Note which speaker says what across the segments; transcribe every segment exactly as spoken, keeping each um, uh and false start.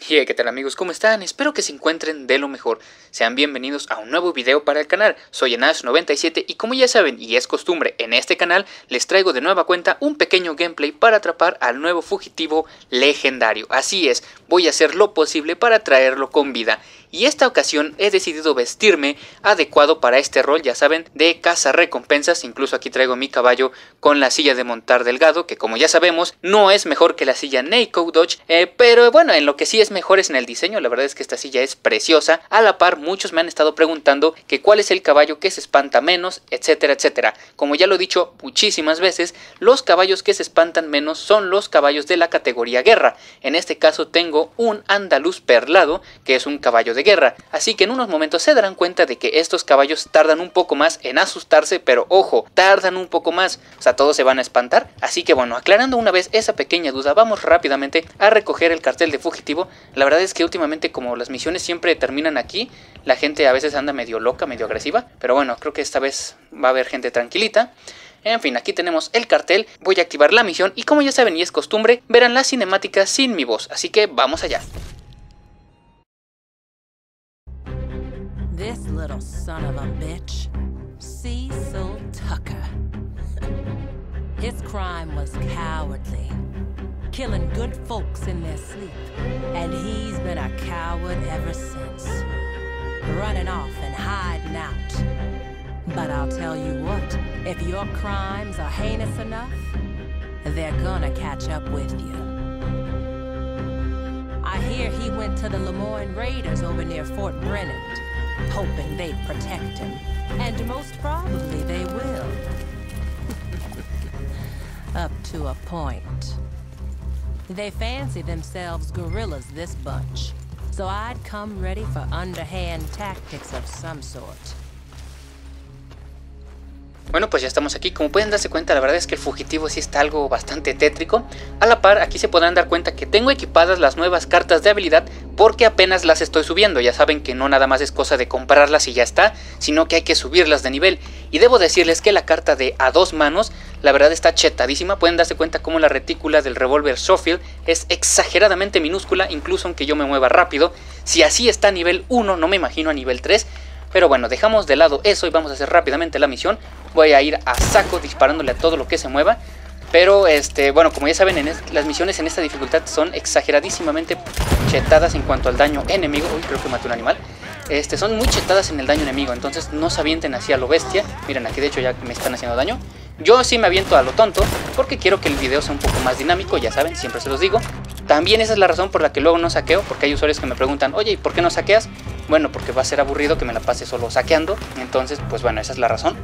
Speaker 1: Y hey, ¿qué tal amigos? ¿Cómo están? Espero que se encuentren de lo mejor. Sean bienvenidos a un nuevo video para el canal. Soy Enash noventa y siete y como ya saben y es costumbre en este canal, les traigo de nueva cuenta un pequeño gameplay para atrapar al nuevo fugitivo legendario. Así es, voy a hacer lo posible para traerlo con vida. Y esta ocasión he decidido vestirme adecuado para este rol, ya saben, de cazarrecompensas. Incluso aquí traigo mi caballo con la silla de montar delgado, que como ya sabemos no es mejor que la silla Neiko Dodge, eh, pero bueno, en lo que sí es mejor es en el diseño. La verdad es que esta silla es preciosa. A la par, muchos me han estado preguntando que cuál es el caballo que se espanta menos, etcétera, etcétera. Como ya lo he dicho muchísimas veces, los caballos que se espantan menos son los caballos de la categoría guerra. En este caso tengo un andaluz perlado, que es un caballo de guerra, así que en unos momentos se darán cuenta de que estos caballos tardan un poco más en asustarse, pero ojo, tardan un poco más, o sea, todos se van a espantar. Así que bueno, aclarando una vez esa pequeña duda, vamos rápidamente a recoger el cartel de fugitivo. La verdad es que últimamente, como las misiones siempre terminan aquí, la gente a veces anda medio loca, medio agresiva, pero bueno, creo que esta vez va a haber gente tranquilita. En fin, aquí tenemos el cartel, voy a activar la misión y como ya saben y es costumbre, verán la cinemática sin mi voz, así que vamos allá.
Speaker 2: This little son of a bitch, Cecil Tucker. His crime was cowardly, killing good folks in their sleep, and he's been a coward ever since, running off and hiding out. But I'll tell you what, if your crimes are heinous enough, they're gonna catch up with you. I hear he went to the Lemoyne Raiders over near Fort Brennan, hoping they'd protect him, and most probably they will. Up to a point. They fancy themselves guerrillas, this bunch, so I'd come ready for underhand tactics of some sort.
Speaker 1: Bueno, pues ya estamos aquí. Como pueden darse cuenta, la verdad es que el fugitivo sí está algo bastante tétrico. A la par, aquí se podrán dar cuenta que tengo equipadas las nuevas cartas de habilidad porque apenas las estoy subiendo. Ya saben que no nada más es cosa de comprarlas y ya está, sino que hay que subirlas de nivel. Y debo decirles que la carta de a dos manos, la verdad está chetadísima. Pueden darse cuenta cómo la retícula del revólver Schofield es exageradamente minúscula, incluso aunque yo me mueva rápido. Si así está a nivel uno, no me imagino a nivel tres. Pero bueno, dejamos de lado eso y vamos a hacer rápidamente la misión. Voy a ir a saco disparándole a todo lo que se mueva. Pero este, bueno, como ya saben, en las misiones en esta dificultad son exageradísimamente chetadas en cuanto al daño enemigo. Uy, creo que maté un animal. Este, son muy chetadas en el daño enemigo, entonces no se avienten así a lo bestia. Miren, aquí de hecho ya me están haciendo daño. Yo sí me aviento a lo tonto porque quiero que el video sea un poco más dinámico, ya saben, siempre se los digo. También esa es la razón por la que luego no saqueo, porque hay usuarios que me preguntan, oye, ¿y por qué no saqueas? Bueno, porque va a ser aburrido que me la pase solo saqueando. Entonces, pues bueno, esa es la razón.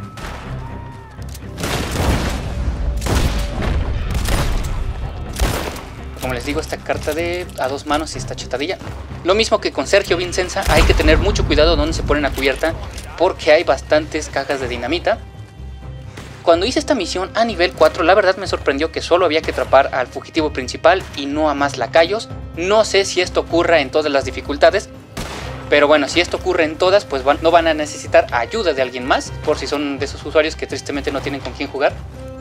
Speaker 1: Como les digo, esta carta de a dos manos y esta chetadilla. Lo mismo que con Sergio Vincenza, hay que tener mucho cuidado donde se ponen a cubierta porque hay bastantes cajas de dinamita. Cuando hice esta misión a nivel cuatro, la verdad me sorprendió que solo había que atrapar al fugitivo principal y no a más lacayos. No sé si esto ocurra en todas las dificultades, pero bueno, si esto ocurre en todas, pues van, no van a necesitar ayuda de alguien más, por si son de esos usuarios que tristemente no tienen con quién jugar.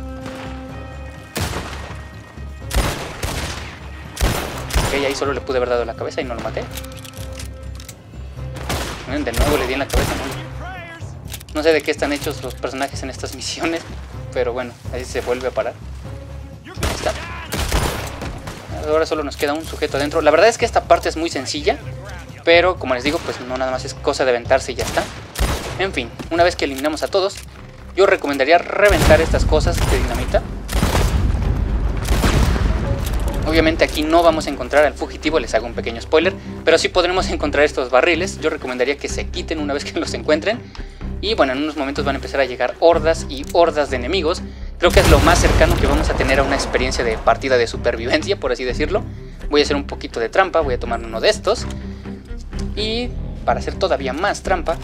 Speaker 1: Ok, ahí solo le pude haber dado la cabeza y no lo maté. De nuevo le di en la cabeza, ¿no? No sé de qué están hechos los personajes en estas misiones, pero bueno, ahí se vuelve a parar. Ahí está. Ahora solo nos queda un sujeto adentro. La verdad es que esta parte es muy sencilla, pero como les digo, pues no nada más es cosa de aventarse y ya está. En fin, una vez que eliminamos a todos, yo recomendaría reventar estas cosas de dinamita. Obviamente aquí no vamos a encontrar al fugitivo, les hago un pequeño spoiler, pero sí podremos encontrar estos barriles. Yo recomendaría que se quiten una vez que los encuentren. Y bueno, en unos momentos van a empezar a llegar hordas y hordas de enemigos. Creo que es lo más cercano que vamos a tener a una experiencia de partida de supervivencia, por así decirlo. Voy a hacer un poquito de trampa, voy a tomar uno de estos. Y para hacer todavía más trampa,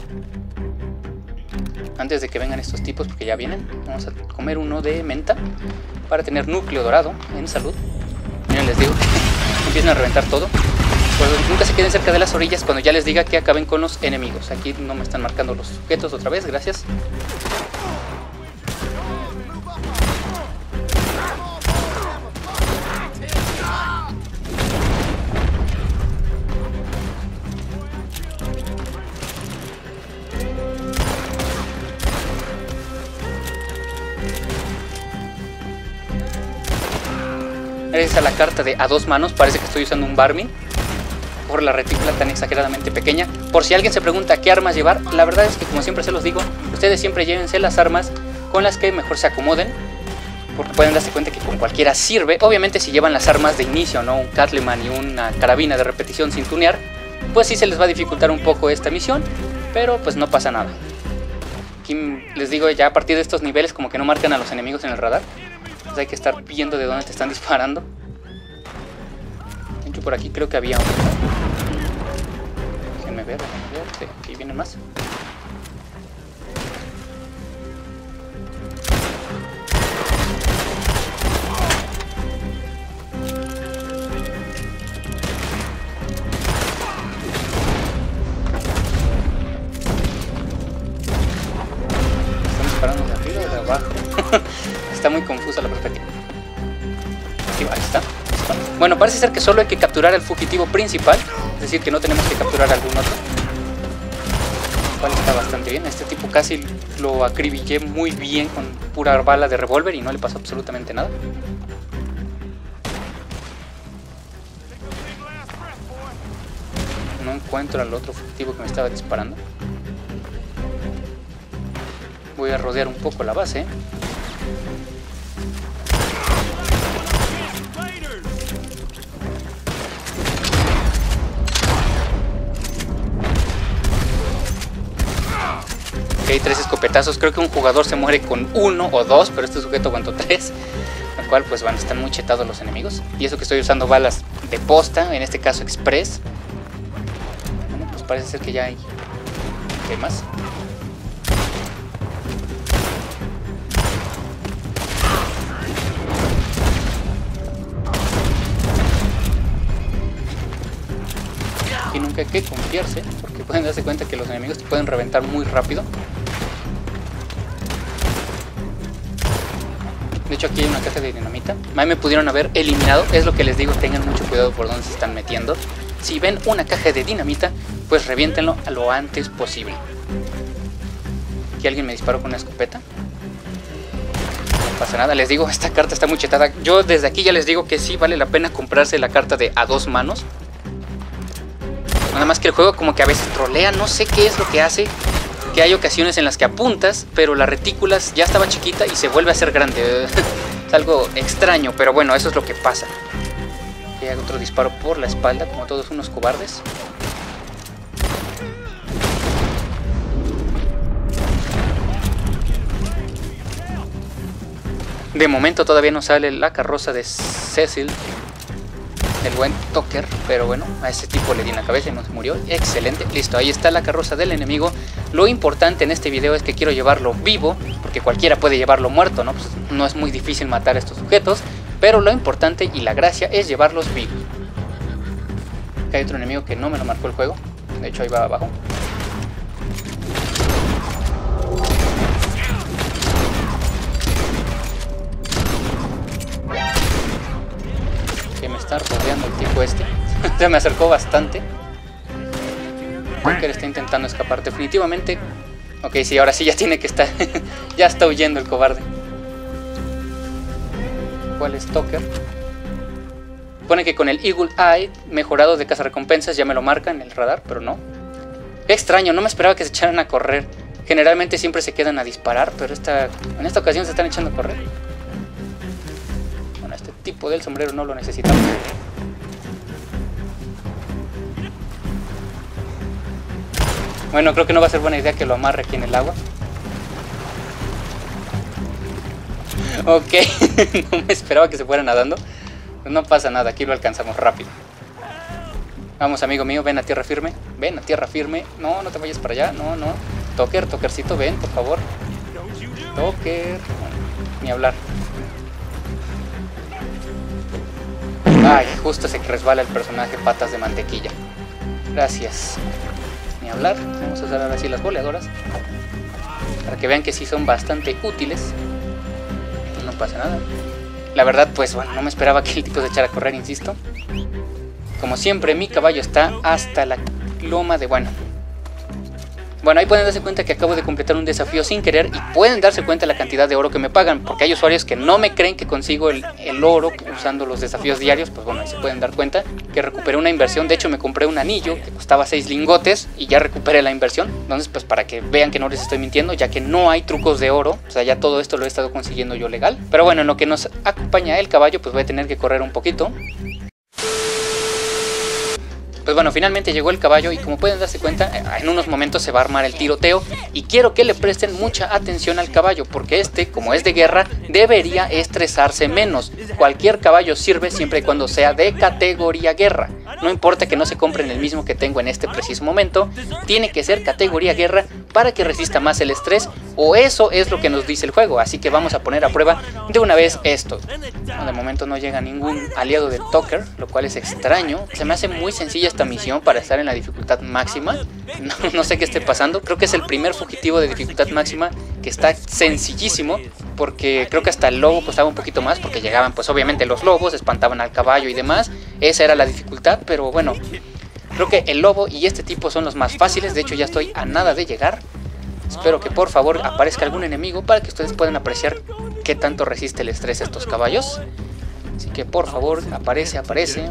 Speaker 1: antes de que vengan estos tipos, porque ya vienen, vamos a comer uno de menta para tener núcleo dorado en salud. Miren, les digo, empiezan a reventar todo. Pues nunca se queden cerca de las orillas cuando ya les diga que acaben con los enemigos. Aquí no me están marcando los sujetos otra vez, gracias. Gracias a la carta de a dos manos parece que estoy usando un Barmin por la retícula tan exageradamente pequeña. Por si alguien se pregunta qué armas llevar, la verdad es que, como siempre se los digo, ustedes siempre llévense las armas con las que mejor se acomoden, porque pueden darse cuenta que con cualquiera sirve. Obviamente si llevan las armas de inicio, ¿no? Un Catleman y una carabina de repetición sin tunear, pues sí se les va a dificultar un poco esta misión, pero pues no pasa nada. Aquí les digo, ya a partir de estos niveles como que no marcan a los enemigos en el radar, pues hay que estar viendo de dónde te están disparando. De hecho, por aquí creo que había uno. Déjenme ver, déjenme ver, sí, aquí vienen más. Está muy confusa la perspectiva. Sí, ahí está. Bueno, parece ser que solo hay que capturar al fugitivo principal, es decir, que no tenemos que capturar a algún otro. Lo cual está bastante bien. Este tipo casi lo acribillé muy bien con pura bala de revólver y no le pasó absolutamente nada. No encuentro al otro fugitivo que me estaba disparando. Voy a rodear un poco la base. Ok, tres escopetazos. Creo que un jugador se muere con uno o dos, pero este sujeto aguantó tres. Lo cual, pues bueno, están muy chetados los enemigos. Y eso que estoy usando balas de posta, en este caso express. Bueno, pues parece ser que ya hay, ¿qué más? Y nunca hay que confiarse, porque pueden darse cuenta que los enemigos te pueden reventar muy rápido. De hecho, aquí hay una caja de dinamita. A mí me pudieron haber eliminado. Es lo que les digo, tengan mucho cuidado por dónde se están metiendo. Si ven una caja de dinamita, pues reviéntenlo a lo antes posible. Aquí alguien me disparó con una escopeta. No pasa nada, les digo, esta carta está muy chetada. Yo desde aquí ya les digo que sí vale la pena comprarse la carta de a dos manos. Nada más que el juego como que a veces trolea, no sé qué es lo que hace. Que hay ocasiones en las que apuntas, pero la retícula ya estaba chiquita y se vuelve a ser grande. Es algo extraño, pero bueno, eso es lo que pasa. Aquí hay otro disparo por la espalda, como todos unos cobardes. De momento todavía no sale la carroza de Cecil, el buen Tucker, pero bueno, a ese tipo le di en la cabeza y no se murió. Excelente, listo, ahí está la carroza del enemigo. Lo importante en este video es que quiero llevarlo vivo, porque cualquiera puede llevarlo muerto, ¿no? Pues no es muy difícil matar a estos sujetos, pero lo importante y la gracia es llevarlos vivos. Acá hay otro enemigo que no me lo marcó el juego, de hecho ahí va abajo. Que me está rodeando el tipo este. Se me acercó bastante. Tucker está intentando escapar definitivamente. Ok, sí, ahora sí ya tiene que estar. Ya está huyendo el cobarde. ¿Cuál es Tucker? Pone que con el Eagle Eye mejorado de cazarrecompensas ya me lo marca en el radar, pero no. Qué extraño, no me esperaba que se echaran a correr. Generalmente siempre se quedan a disparar, pero esta, en esta ocasión se están echando a correr. Bueno, este tipo del sombrero no lo necesitamos. Bueno, creo que no va a ser buena idea que lo amarre aquí en el agua. Ok, no me esperaba que se fuera nadando. Pues no pasa nada, aquí lo alcanzamos rápido. Vamos, amigo mío, ven a tierra firme. Ven a tierra firme. No, no te vayas para allá. No, no. Tucker, Tuckercito, ven, por favor. Tucker. Bueno, ni hablar. Ay, justo se resbala el personaje patas de mantequilla. Gracias. Ni hablar. Vamos a usar ahora sí las boleadoras, para que vean que sí son bastante útiles. No pasa nada. La verdad, pues bueno, no me esperaba que el tipo se echara a correr, insisto. Como siempre, mi caballo está hasta la loma de... Bueno, Bueno, ahí pueden darse cuenta que acabo de completar un desafío sin querer y pueden darse cuenta de la cantidad de oro que me pagan, porque hay usuarios que no me creen que consigo el, el oro usando los desafíos diarios. Pues bueno, ahí se pueden dar cuenta que recuperé una inversión. De hecho, me compré un anillo que costaba seis lingotes y ya recuperé la inversión. Entonces, pues para que vean que no les estoy mintiendo, ya que no hay trucos de oro, o sea, ya todo esto lo he estado consiguiendo yo legal. Pero bueno, en lo que nos acompaña el caballo, pues voy a tener que correr un poquito. Pues bueno, finalmente llegó el caballo y como pueden darse cuenta, en unos momentos se va a armar el tiroteo y quiero que le presten mucha atención al caballo porque este, como es de guerra, debería estresarse menos. Cualquier caballo sirve siempre y cuando sea de categoría guerra. No importa que no se compren el mismo que tengo en este preciso momento, tiene que ser categoría guerra para que resista más el estrés, o eso es lo que nos dice el juego. Así que vamos a poner a prueba de una vez esto. No, de momento no llega ningún aliado de Tucker, lo cual es extraño. Se me hace muy sencilla esta misión para estar en la dificultad máxima. No, no sé qué esté pasando. Creo que es el primer fugitivo de dificultad máxima que está sencillísimo, porque creo que hasta el lobo costaba un poquito más, porque llegaban pues obviamente los lobos, espantaban al caballo y demás. Esa era la dificultad, pero bueno, creo que el lobo y este tipo son los más fáciles. De hecho ya estoy a nada de llegar. Espero que por favor aparezca algún enemigo para que ustedes puedan apreciar qué tanto resiste el estrés estos caballos. Así que por favor, aparece, aparece.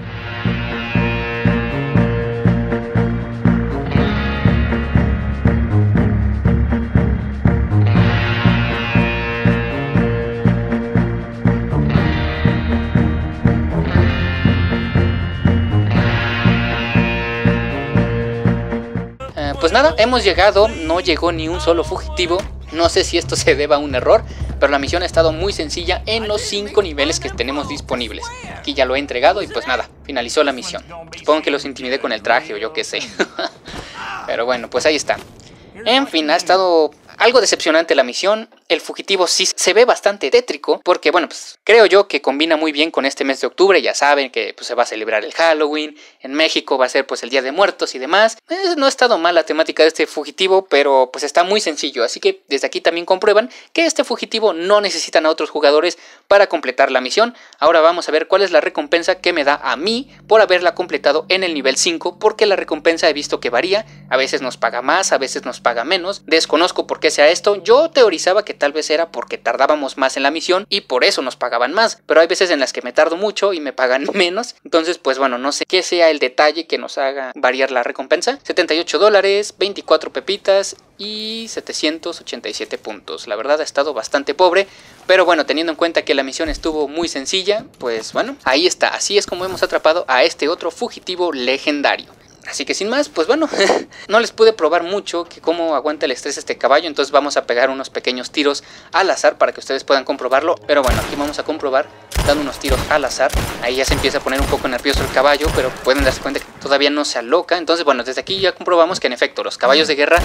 Speaker 1: Pues nada, hemos llegado, no llegó ni un solo fugitivo. No sé si esto se deba a un error, pero la misión ha estado muy sencilla en los cinco niveles que tenemos disponibles. Aquí ya lo he entregado y pues nada, finalizó la misión. Supongo que los intimidé con el traje o yo qué sé. Pero bueno, pues ahí está. En fin, ha estado algo decepcionante la misión. El fugitivo sí se ve bastante tétrico porque, bueno, pues creo yo que combina muy bien con este mes de octubre. Ya saben que pues, se va a celebrar el Halloween. En México va a ser pues el Día de Muertos y demás. Eh, no ha estado mal la temática de este fugitivo, pero pues está muy sencillo. Así que desde aquí también comprueban que este fugitivo no necesitan a otros jugadores para completar la misión. Ahora vamos a ver cuál es la recompensa que me da a mí por haberla completado en el nivel cinco, porque la recompensa he visto que varía. A veces nos paga más, a veces nos paga menos. Desconozco por qué sea esto. Yo teorizaba que tal vez era porque tardábamos más en la misión y por eso nos pagaban más, pero hay veces en las que me tardo mucho y me pagan menos. Entonces pues bueno, no sé qué sea el detalle que nos haga variar la recompensa. setenta y ocho dólares, veinticuatro pepitas y setecientos ochenta y siete puntos. La verdad ha estado bastante pobre, pero bueno, teniendo en cuenta que la misión estuvo muy sencilla, pues bueno, ahí está. Así es como hemos atrapado a este otro fugitivo legendario. Así que sin más, pues bueno, no les pude probar mucho que cómo aguanta el estrés este caballo. Entonces vamos a pegar unos pequeños tiros al azar para que ustedes puedan comprobarlo. Pero bueno, aquí vamos a comprobar dando unos tiros al azar. Ahí ya se empieza a poner un poco nervioso el caballo, pero pueden darse cuenta que todavía no se aloca. Entonces bueno, desde aquí ya comprobamos que en efecto los caballos de guerra...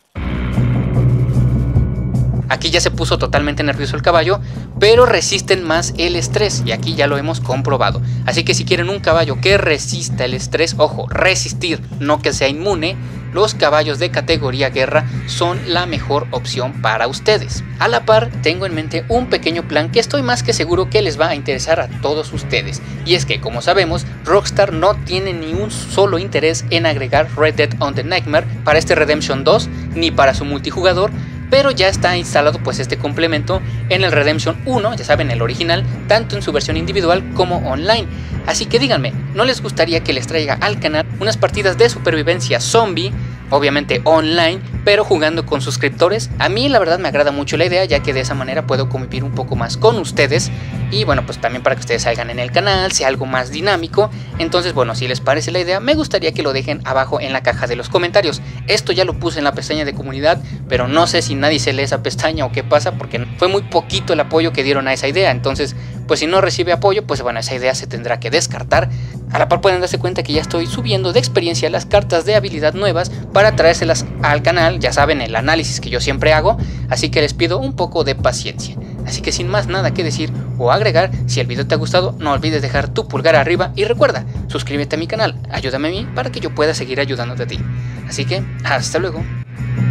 Speaker 1: Aquí ya se puso totalmente nervioso el caballo, pero resisten más el estrés y aquí ya lo hemos comprobado. Así que si quieren un caballo que resista el estrés, ojo, resistir, no que sea inmune, los caballos de categoría guerra son la mejor opción para ustedes. A la par, tengo en mente un pequeño plan que estoy más que seguro que les va a interesar a todos ustedes. Y es que, como sabemos, Rockstar no tiene ni un solo interés en agregar Red Dead on the Nightmare para este Redemption dos, ni para su multijugador, pero ya está instalado pues este complemento en el Redemption uno, ya saben, el original, tanto en su versión individual como online. Así que díganme, ¿no les gustaría que les traiga al canal unas partidas de supervivencia zombie, obviamente online, pero jugando con suscriptores? A mí la verdad me agrada mucho la idea, ya que de esa manera puedo convivir un poco más con ustedes y bueno, pues también para que ustedes salgan en el canal, sea algo más dinámico. Entonces bueno, si les parece la idea, me gustaría que lo dejen abajo en la caja de los comentarios. Esto ya lo puse en la pestaña de comunidad, pero no sé si nadie se lee esa pestaña o qué pasa, porque fue muy poquito el apoyo que dieron a esa idea. Entonces pues si no recibe apoyo, pues bueno, esa idea se tendrá que descartar. A la par pueden darse cuenta que ya estoy subiendo de experiencia las cartas de habilidad nuevas para traérselas al canal, ya saben, el análisis que yo siempre hago, así que les pido un poco de paciencia. Así que sin más nada que decir o agregar, si el video te ha gustado, no olvides dejar tu pulgar arriba y recuerda, suscríbete a mi canal, ayúdame a mí para que yo pueda seguir ayudándote a ti. Así que, hasta luego.